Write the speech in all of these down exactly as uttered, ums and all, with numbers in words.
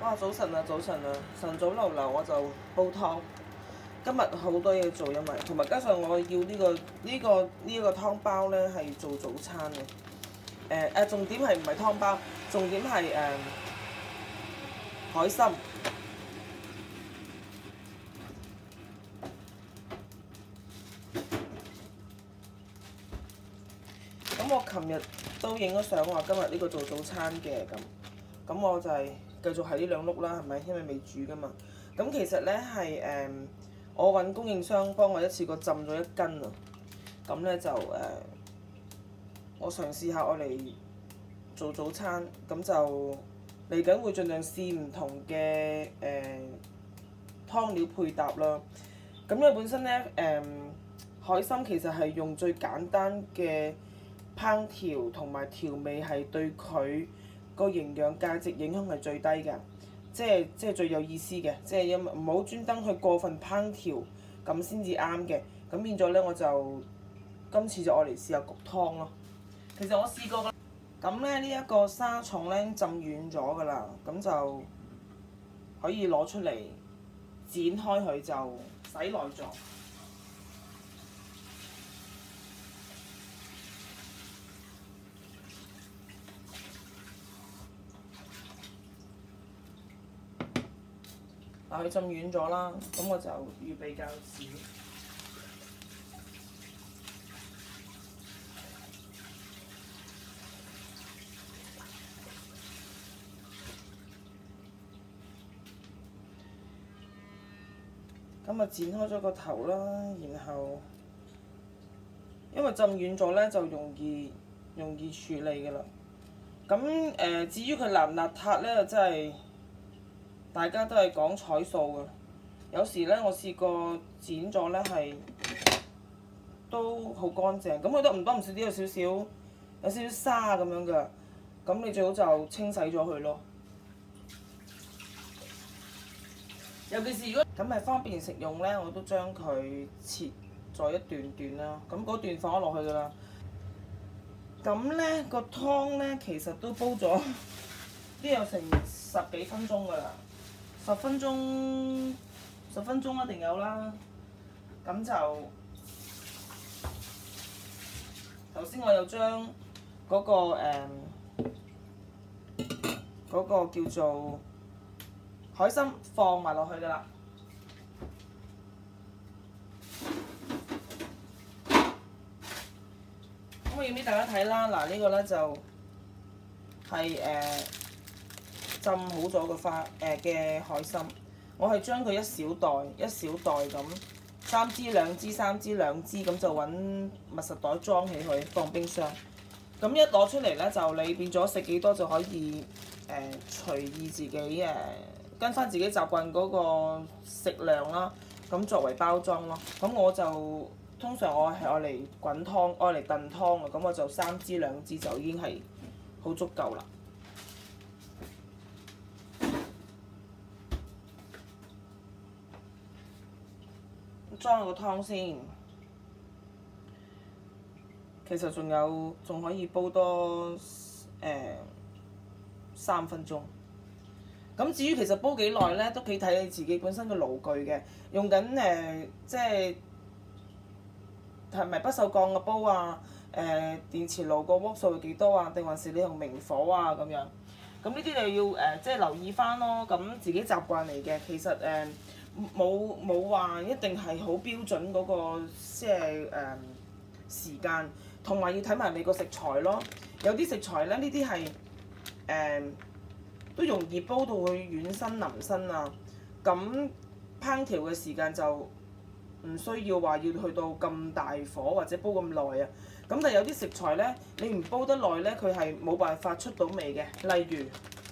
哇！早晨啊，早晨啊，晨早流流我就煲湯。今日好多嘢做，因為同埋加上我要呢、呢個呢、呢個呢一、呢個湯包咧係做早餐嘅。誒、呃、誒，重點係唔係湯包，重點係誒、呃、海參。咁我琴日都影咗相話今日呢個做早餐嘅咁，咁我就係繼續係呢兩碌啦，係咪？因為未煮噶嘛。咁其實咧係誒，我揾供應商幫我一次過浸咗一斤啊。咁咧就誒、呃，我嘗試下我嚟做早餐，咁就嚟緊會盡量試唔同嘅誒、呃、湯料配搭啦。咁因為本身咧誒、呃、海參其實係用最簡單嘅烹調同埋調味係對佢個營養價值影響係最低嘅，即係即係最有意思嘅，即係因為唔好專登去過分烹調咁先至啱嘅。咁變咗咧，我就今次就愛嚟試下焗湯咯。其實我試過啦，咁咧呢一個沙蟲咧浸軟咗㗎啦，咁就可以攞出嚟剪開佢就洗內臟。嗱，佢浸軟咗啦，咁我就預備膠紙。咁啊，剪開咗個頭啦，然後因為浸軟咗咧，就容易容易處理㗎啦。咁誒、呃，至於佢邋唔邋遢咧，就真係〜大家都係講彩數嘅，有時咧我試過剪咗咧係都好乾淨，咁佢都唔多唔少啲有少少有少少沙咁樣嘅，咁你最好就清洗咗佢咯。尤其是如果咁係方便食用咧，我都將佢切咗一段段啦，咁嗰段放咗落去㗎啦。咁咧個湯咧其實都煲咗都有成十幾分鐘㗎啦。十分鐘，十分鐘一定有啦。咁就頭先我又將嗰、嗰個誒嗰、嗯嗰個叫做海參放埋落去㗎啦。咁我要俾大家睇啦，嗱、呢個、呢個咧就係、係、誒。呃浸好咗個花誒嘅、呃、海參，我係將佢一小袋一小袋咁，三支兩支三支兩支咁就揾密實袋裝起佢，放冰箱。咁一攞出嚟咧，就你變咗食幾多就可以誒、呃、隨意自己誒、呃、跟翻自己習慣嗰個食量啦。咁作為包裝咯。咁我就通常我係愛嚟滾湯，愛嚟燉湯啊。咁我就三支兩支就已經係好足夠啦。裝個湯先，其實仲有仲可以煲多誒、呃、三分鐘。咁至於其實煲幾耐咧，都幾睇你自己本身嘅爐具嘅，用緊誒、呃、即係係咪不鏽鋼嘅煲啊？誒、呃、電磁爐個鍋數係幾多啊？定還是你用明火啊咁樣？咁呢啲你要誒、呃、即係留意翻咯。咁自己習慣嚟嘅，其實誒。呃冇冇話一定係好標準嗰、那個即係誒時間，同埋要睇埋你個食材咯。有啲食材咧，呢啲係誒都容易煲到佢軟身腍身啊。咁烹調嘅時間就唔需要話要去到咁大火或者煲咁耐啊。咁但係有啲食材咧，你唔煲得耐咧，佢係冇辦法出到味嘅。例如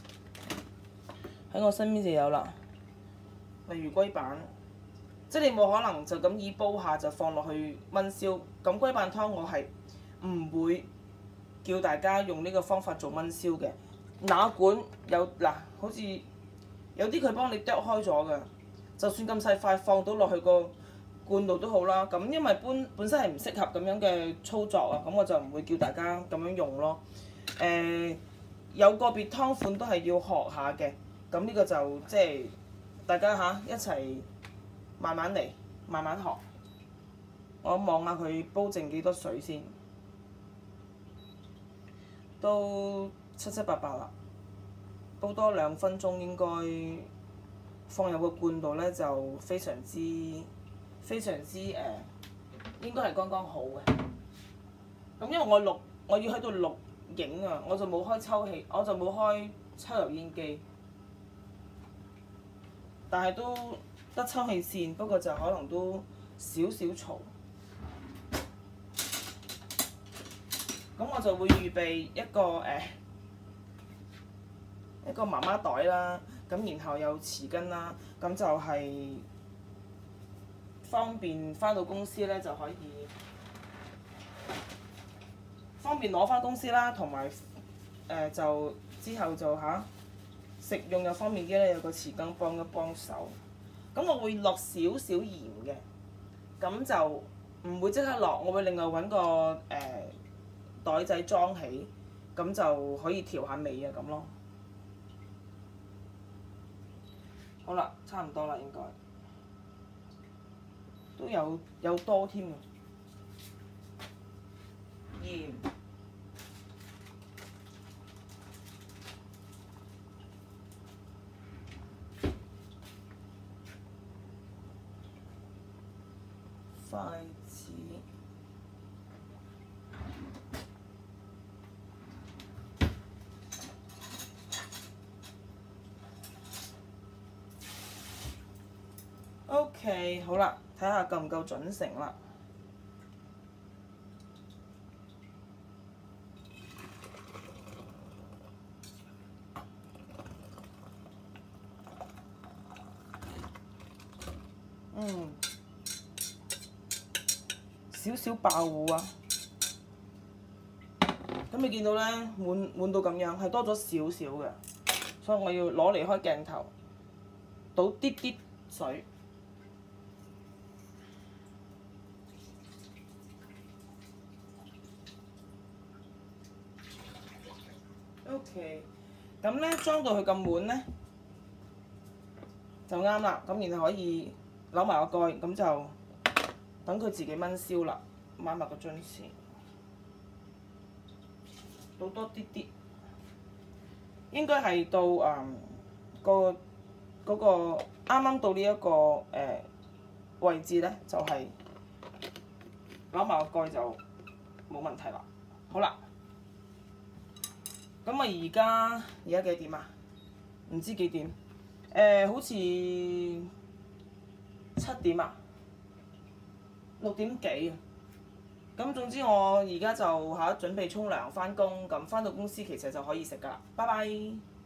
喺我身邊就有啦。例如龜板，即係你冇可能就咁以煲下就放落去燜燒。咁龜板湯我係唔會叫大家用呢個方法做燜燒嘅。哪管有嗱，好似有啲佢幫你剁開咗嘅，就算咁細塊放到落去個罐度都好啦。咁因為本本身係唔適合咁樣嘅操作啊，咁我就唔會叫大家咁樣用咯。誒、呃，有個別湯款都係要學下嘅。 咁呢個就即係大家嚇一齊慢慢嚟，慢慢學。我望下佢煲剩幾多水先，都七七八八啦。煲多兩分鐘應該放入個罐度咧，就非常之非常之誒、呃，應該係剛剛好嘅。咁因為我錄我要喺度錄影啊，我就冇開抽氣，我就冇開抽油煙機，但係都得抽氣扇，不過就可能都少少嘈。咁我就會預備一個誒、呃、一個媽媽袋啦，咁然後有匙羹啦，咁就係方便返到公司咧就可以方便攞返公司啦，同埋誒就之後就嚇、啊、食用又方便啲咧，有個匙羹幫一幫手。咁我會落少少鹽嘅，咁就唔會即刻落，我會另外揾個誒、呃袋仔裝起，咁就可以調下味啊咁咯。好啦，差唔多啦，應該都有有多添啊。鹽、筷子。OK， 好啦，睇下夠唔夠準成啦。嗯，少少爆糊啊！咁你見到咧，滿滿到咁樣，係多咗少少嘅，所以我要攞離開鏡頭，倒啲啲水。OK， 咁咧裝到佢咁滿咧就啱啦。咁然後可以扭埋個蓋，咁就等佢自己燜燒啦。抹埋個樽先，倒多啲啲，應該係到誒、嗯、個嗰、嗰個啱啱到呢、這、一個誒、呃、位置咧，就係扭埋個蓋就冇問題啦。好啦。咁啊！而家而家幾點啊？唔知幾點？誒、呃，好似七點啊，六點幾啊。咁總之我而家就嚇準備沖涼返工，咁返到公司其實就可以食㗎啦。拜拜。